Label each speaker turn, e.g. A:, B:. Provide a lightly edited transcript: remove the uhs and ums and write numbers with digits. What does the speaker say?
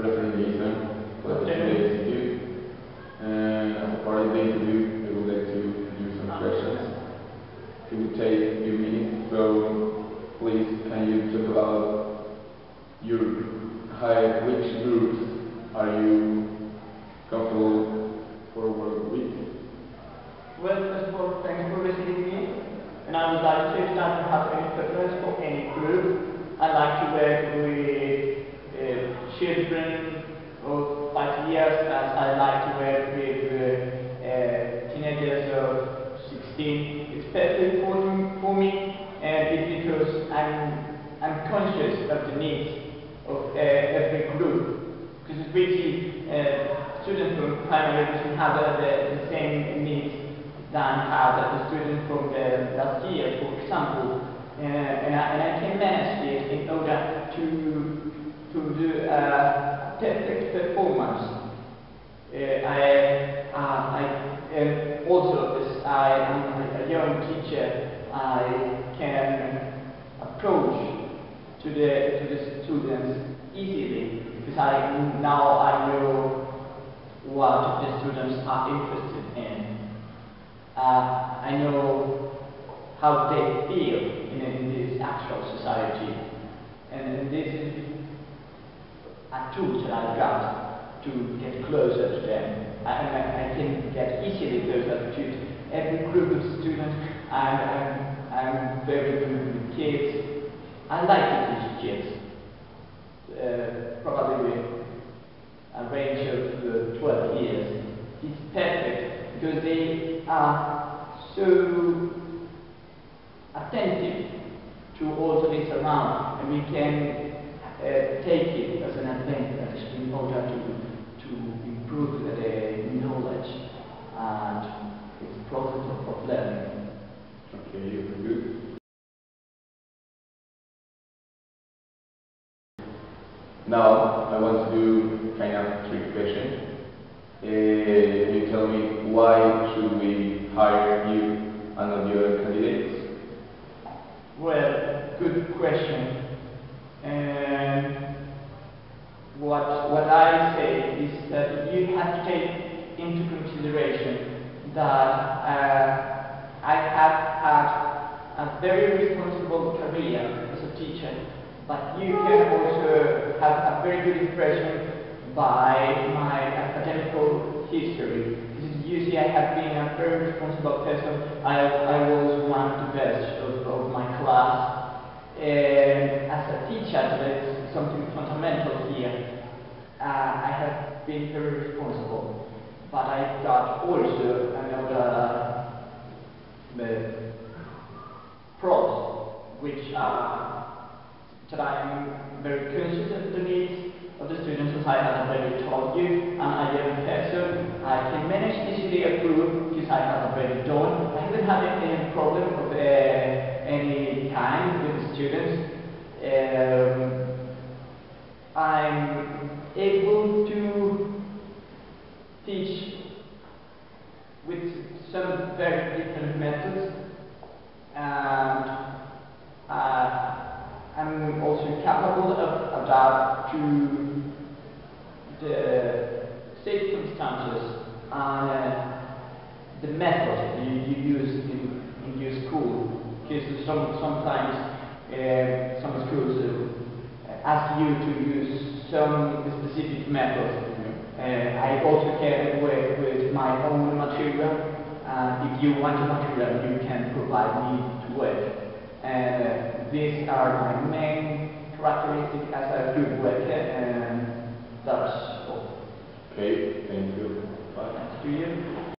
A: referring listen for the Institute. And as a part of the interview, I would like to do some questions. It would take a few minutes, so please can you talk about which groups are you comfortable for work with?
B: Well, first of all, thanks for receiving me. And I would like to say that I don't have any preference for any group. I like to work with children of 5 years, as I like to work with teenagers of 16. It's perfectly important for me, and it's because I'm conscious of the needs of every group. Because it's really students from primary doesn't have the same needs than have the student from the last year, for example. And I can manage it in order to do a perfect performance. Also, as I am a young teacher, I can approach to the students easily, because now I know what the students are interested in. I know how they feel in this actual society, and this is a tool that I've got to get closer to them. I can get easily closer to every group of students. I'm very good with kids. I like to teach kids, probably with a range of 12 years. It's perfect because they are so attentive to all that is around, and we can take it as an advantage in order to improve the knowledge and its process of learning.
A: Okay, very good. Now, I want to do kind of trick question. You tell me, why should we hire you and not the other candidates?
B: Well, good question. And what I say is that you have to take into consideration that I have had a very responsible career as a teacher, but you can also have a very good impression by my academical history. You see, I have been a very responsible person. I was one of the best of my class. And as a teacher, there's something fundamental here. I have been very responsible. But I got also another pros, which are that I'm very conscious of the needs of the students, as I have already told you. I'm a young person. I can manage easily a group because I have already done. I haven't had any problem of any kind with the students. I'm able to teach with some very different methods, and I'm also capable of adapt to the circumstances and the methods you use in your school. Because sometimes some schools ask you to use some specific methods. I also can work with my own material. If you want a material, you can provide me to work. These are my main characteristics as a good worker, and that's all.
A: Okay, thank you.
B: Thanks to you.